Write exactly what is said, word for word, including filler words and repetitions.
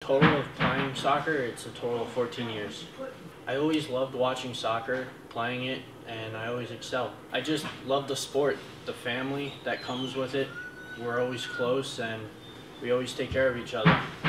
Total of playing soccer, it's a total of fourteen years. I always loved watching soccer, playing it, and I always excelled. I just love the sport, the family that comes with it. We're always close and we always take care of each other.